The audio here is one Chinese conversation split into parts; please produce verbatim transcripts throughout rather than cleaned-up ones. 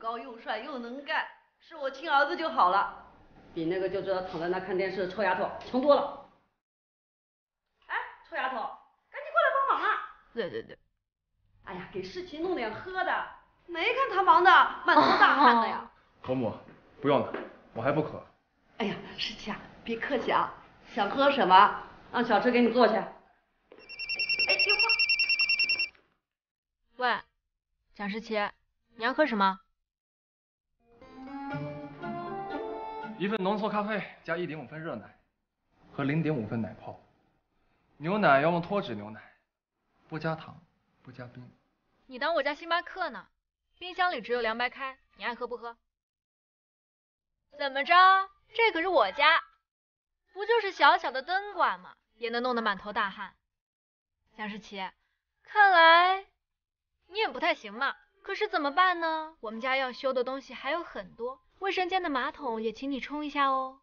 高又帅又能干，是我亲儿子就好了，比那个就知道躺在那看电视的臭丫头强多了。哎，臭丫头，赶紧过来帮忙啊！ 对对对。 哎呀，给世奇弄点喝的，没看他忙的满头大汗的呀。 伯母，不用了，我还不渴。 哎呀，世奇啊，别客气啊，想喝什么，让小池给你做去。哎，电话。 喂，蒋世奇，你要喝什么？ 一份浓缩咖啡加一点五份热奶，和零点五份奶泡。牛奶要用脱脂牛奶，不加糖，不加冰。 你当我家星巴克呢？冰箱里只有凉白开，你爱喝不喝？怎么着？这可是我家，不就是小小的灯管吗？也能弄得满头大汗。蒋世奇，看来你也不太行嘛。可是怎么办呢？我们家要修的东西还有很多，卫生间的马桶也请你冲一下哦。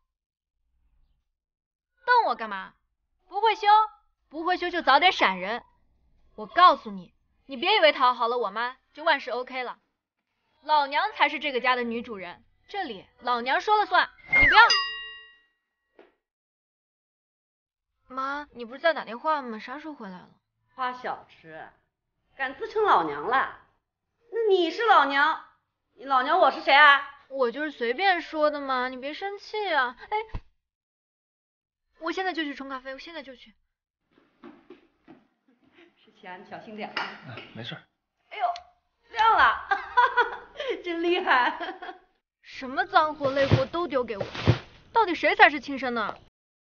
瞪我干嘛？不会修，不会修就早点闪人。我告诉你，你别以为讨好了我妈就万事 OK 了。老娘才是这个家的女主人，这里老娘说了算，你不要。妈，你不是在打电话吗？啥时候回来了？ 花小池，敢自称老娘了？那你是老娘，你老娘我是谁啊？ 我就是随便说的嘛，你别生气啊。哎，我现在就去冲咖啡，我现在就去。 世奇啊，你小心点啊。 啊，没事。 哎呦，亮了，哈哈，真厉害。 什么脏活累活都丢给我，到底谁才是亲生的？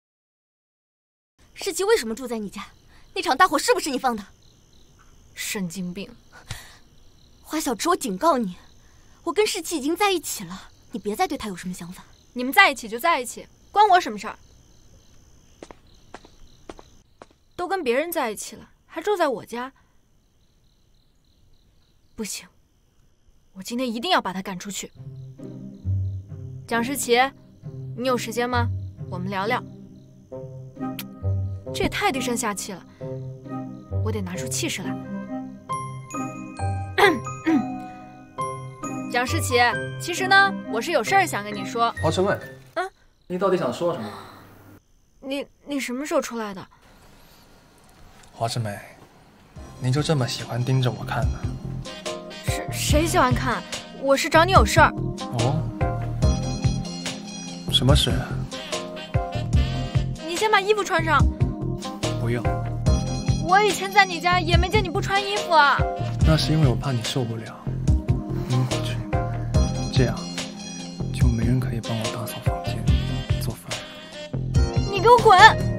世奇为什么住在你家？那场大火是不是你放的？ 神经病！ 花小池，我警告你，我跟世奇已经在一起了，你别再对他有什么想法。 你们在一起就在一起，关我什么事儿？都跟别人在一起了，还住在我家，不行，我今天一定要把他赶出去。蒋世奇，你有时间吗？我们聊聊。这也太低声下气了，我得拿出气势来。蒋世奇，其实呢，我是有事儿想跟你说。 华晨妹， 嗯， 你到底想说什么？ 你你什么时候出来的？ 华晨妹，你就这么喜欢盯着我看呢？ 谁谁喜欢看？我是找你有事儿。 哦，什么事？ 你先把衣服穿上。 不用。 我以前在你家也没见你不穿衣服啊。 那是因为我怕你受不了，晕过去，这样就没人可以帮我打扫房间、做饭。 你给我滚！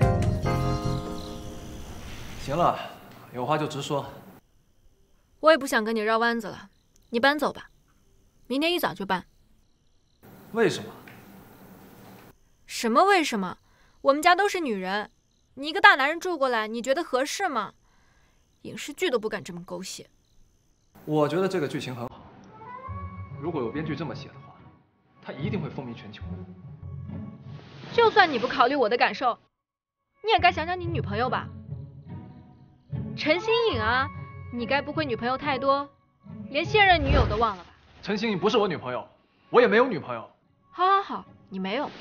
行了，有话就直说。 我也不想跟你绕弯子了，你搬走吧，明天一早就搬。 为什么？ 什么为什么？我们家都是女人，你一个大男人住过来，你觉得合适吗？影视剧都不敢这么狗血。 我觉得这个剧情很好，如果有编剧这么写的话，他一定会风靡全球。 就算你不考虑我的感受，你也该想想你女朋友吧。陈星颖啊，你该不会女朋友太多，连现任女友都忘了吧？ 陈星颖不是我女朋友，我也没有女朋友。 好好好，你没有。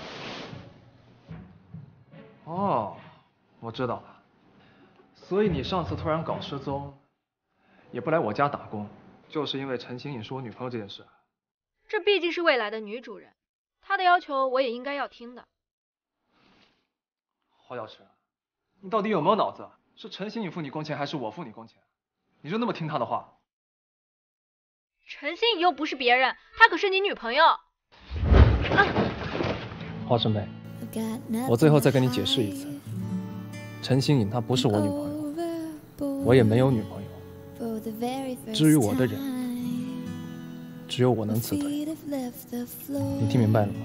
哦，我知道了。所以你上次突然搞失踪，也不来我家打工，就是因为陈星颖是我女朋友这件事。 这毕竟是未来的女主人，她的要求我也应该要听的。 华小池，你到底有没有脑子？是陈星颖付你工钱，还是我付你工钱？你就那么听她的话？ 陈星颖又不是别人，她可是你女朋友。啊、 华晨妹，我最后再跟你解释一次，陈星颖她不是我女朋友，我也没有女朋友。至于我的人，只有我能辞退。你听明白了吗？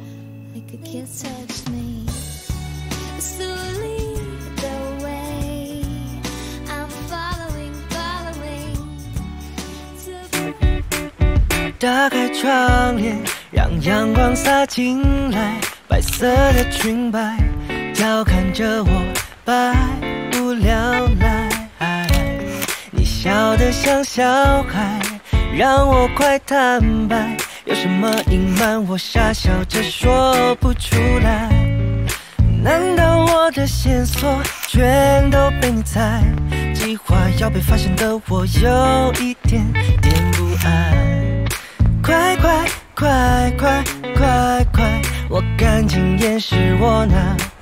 打开窗帘，让阳光洒进来，白色的裙摆调侃着我百无聊赖。你笑得像小孩， 让我快坦白，有什么隐瞒我傻笑着说不出来？难道我的线索全都被你猜？计划要被发现的我有一点点不安。快快快快快快，我赶紧掩饰我那